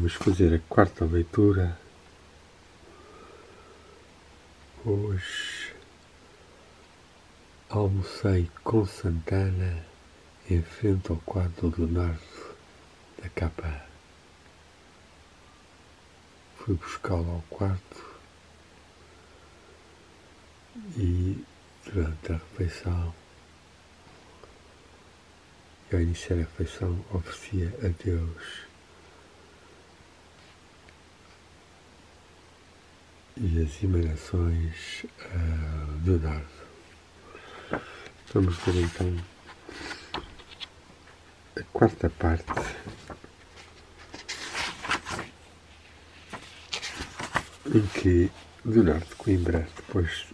Vamos fazer a quarta leitura. Hoje almocei com Santana em frente ao quadro do Leonardo da capa. Fui buscá-lo ao quarto e durante a refeição, ao iniciar a refeição, oferecia a Deus e as emanações a Leonardo. Vamos ver então a quarta parte em que Leonardo de Coimbra, depois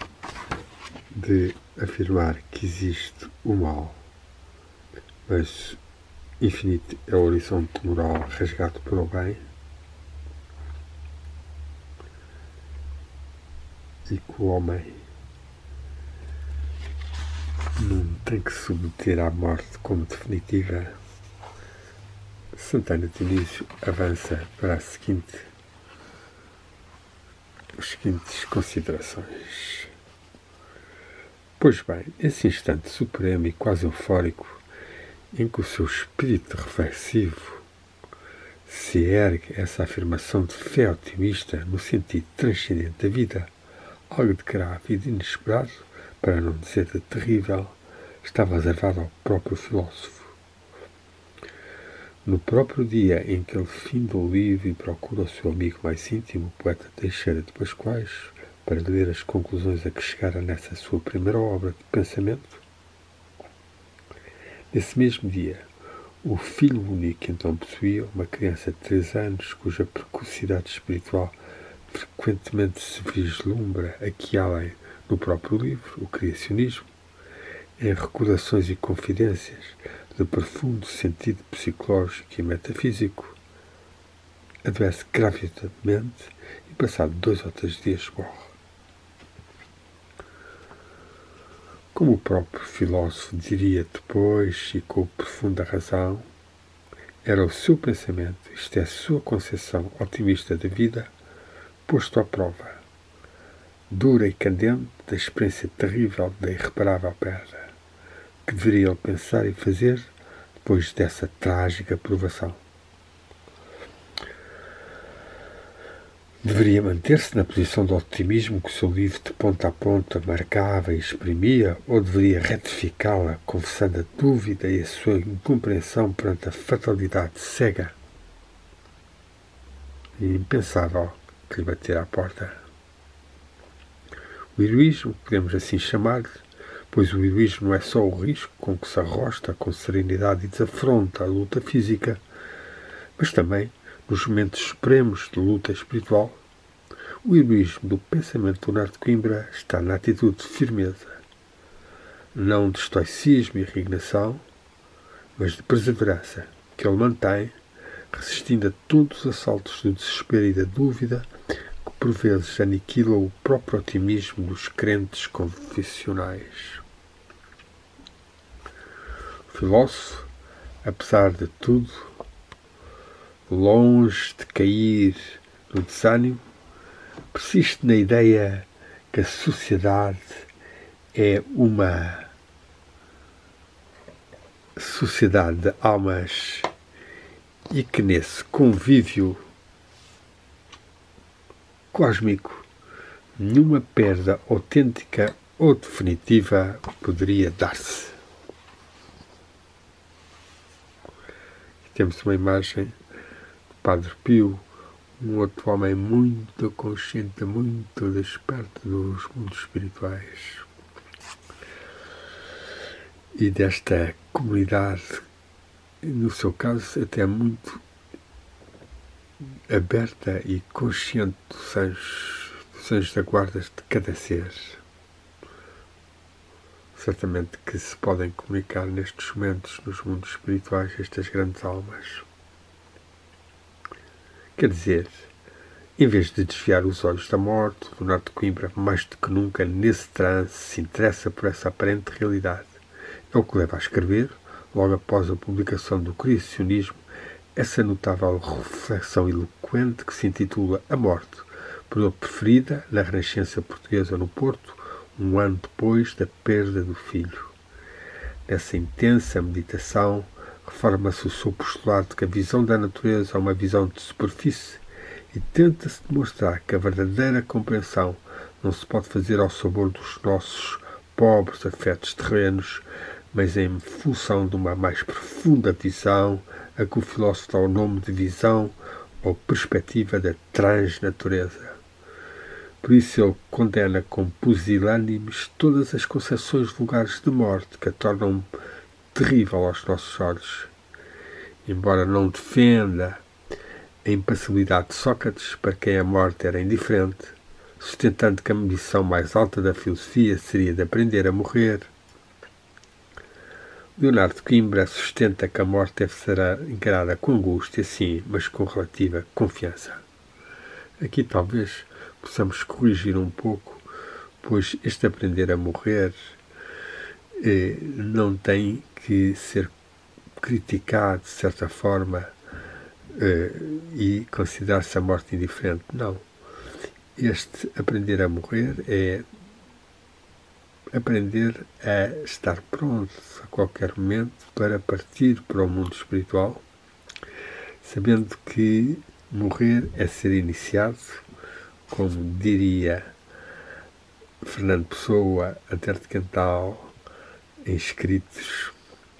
de afirmar que existe o mal, mas infinito é o horizonte moral rasgado pelo bem, e que o homem não tem que se submeter à morte como definitiva, Santana Dionísio avança para as seguintes considerações. Pois bem, esse instante supremo e quase eufórico em que o seu espírito reflexivo se ergue, essa afirmação de fé otimista no sentido transcendente da vida, algo de grave e de inesperado, para não dizer de terrível, estava reservado ao próprio filósofo. No próprio dia em que ele finda o livro e procura o seu amigo mais íntimo, o poeta Teixeira de Pascoais, para ler as conclusões a que chegara nessa sua primeira obra de pensamento, nesse mesmo dia, o filho único que então possuía, uma criança de 3 anos, cuja precocidade espiritual frequentemente se vislumbra aqui além no próprio livro, o Criacionismo, em recordações e confidências de profundo sentido psicológico e metafísico, adoece gravemente e, passado 2 ou 3 dias, morre. Como o próprio filósofo diria depois, e com profunda razão, era o seu pensamento, isto é, a sua concepção otimista da vida, posto à prova, dura e candente, da experiência terrível da irreparável perda, que deveria ele pensar e fazer depois dessa trágica provação. Deveria manter-se na posição de otimismo que o seu livro de ponta a ponta marcava e exprimia, ou deveria retificá-la, confessando a dúvida e a sua incompreensão perante a fatalidade cega e impensável que lhe bater à porta? O heroísmo, podemos assim chamar-lhe, pois o heroísmo não é só o risco com que se arrosta com serenidade e desafronta a luta física, mas também, nos momentos supremos de luta espiritual, o heroísmo do pensamento de Leonardo de Coimbra está na atitude de firmeza, não de estoicismo e resignação, mas de perseverança, que ele mantém, resistindo a todos os assaltos do desespero e da dúvida, que por vezes aniquilam o próprio otimismo dos crentes confessionais. O filósofo, apesar de tudo, longe de cair no desânimo, persiste na ideia que a sociedade é uma sociedade de almas e que nesse convívio cósmico nenhuma perda autêntica ou definitiva poderia dar-se. Temos uma imagem do Padre Pio, um outro homem muito consciente, muito desperto dos mundos espirituais. E desta comunidade, no seu caso, até muito aberta e consciente dos anjos da guarda de cada ser. Certamente que se podem comunicar nestes momentos, nos mundos espirituais, estas grandes almas. Quer dizer, em vez de desviar os olhos da morte, Leonardo de Coimbra, mais do que nunca, nesse trance, se interessa por essa aparente realidade. É o que leva a escrever, logo após a publicação do Criacionismo, essa notável reflexão eloquente que se intitula A Morte, por ele preferida na Renascença Portuguesa no Porto, um ano depois da perda do filho. Nessa intensa meditação, reforma-se o seu postulado de que a visão da natureza é uma visão de superfície e tenta-se demonstrar que a verdadeira compreensão não se pode fazer ao sabor dos nossos pobres afetos terrenos, mas em função de uma mais profunda visão, a que o filósofo dá o nome de visão ou perspectiva da transnatureza. Por isso ele condena com pusilânimes todas as concepções vulgares de morte que a tornam terrível aos nossos olhos. Embora não defenda a impassibilidade de Sócrates, para quem a morte era indiferente, sustentando que a missão mais alta da filosofia seria de aprender a morrer, Leonardo Coimbra sustenta que a morte deve ser encarada com angústia, sim, mas com relativa confiança. Aqui talvez possamos corrigir um pouco, pois este aprender a morrer não tem que ser criticado de certa forma e considerar-se a morte indiferente. Não. Este aprender a morrer é aprender a estar pronto a qualquer momento para partir para o mundo espiritual, sabendo que morrer é ser iniciado, como diria Fernando Pessoa, Antero de Cantal, em escritos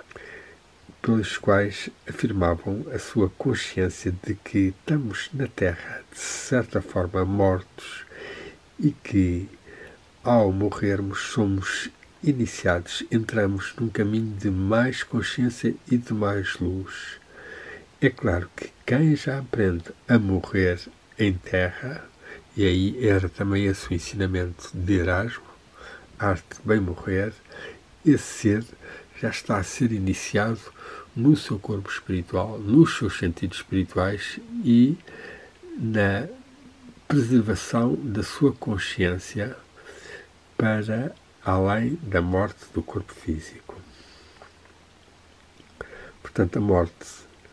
pelos quais afirmavam a sua consciência de que estamos na Terra, de certa forma, mortos e que, ao morrermos, somos iniciados, entramos num caminho de mais consciência e de mais luz. É claro que quem já aprende a morrer em terra, e aí era também esse o ensinamento de Erasmo, arte de bem morrer, esse ser já está a ser iniciado no seu corpo espiritual, nos seus sentidos espirituais e na preservação da sua consciência para além da morte do corpo físico. Portanto, a morte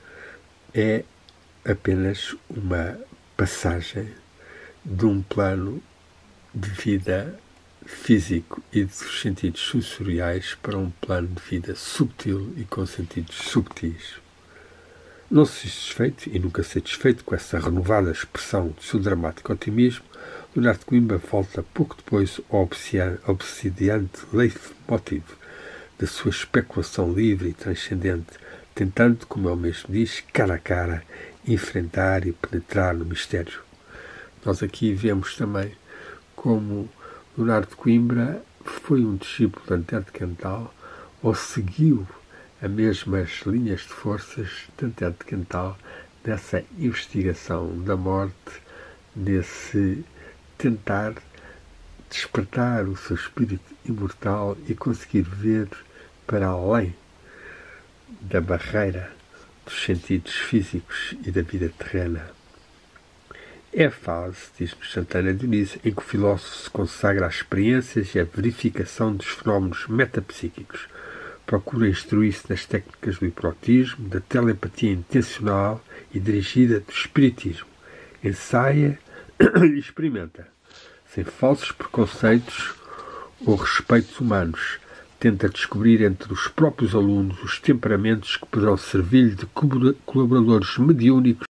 é apenas uma passagem de um plano de vida físico e dos sentidos sensoriais para um plano de vida subtil e com sentidos subtis. Não se satisfeito e nunca satisfeito com essa renovada expressão do seu dramático otimismo, Leonardo Coimbra volta pouco depois ao obsidiante leitmotiv da sua especulação livre e transcendente, tentando, como ele mesmo diz, cara a cara, enfrentar e penetrar no mistério. Nós aqui vemos também como Leonardo Coimbra foi um discípulo de Antero de Cantal ou seguiu as mesmas linhas de forças de Antero de Cantal nessa investigação da morte, nesse tentar despertar o seu espírito imortal e conseguir ver para além da barreira dos sentidos físicos e da vida terrena. É a fase, diz-nos Santana Dionísio, em que o filósofo se consagra às experiências e à verificação dos fenómenos metapsíquicos. Procura instruir-se nas técnicas do hipnotismo, da telepatia intencional e dirigida do espiritismo. Ensaia e experimenta, sem falsos preconceitos ou respeitos humanos. Tenta descobrir entre os próprios alunos os temperamentos que poderão servir-lhe de colaboradores mediúnicos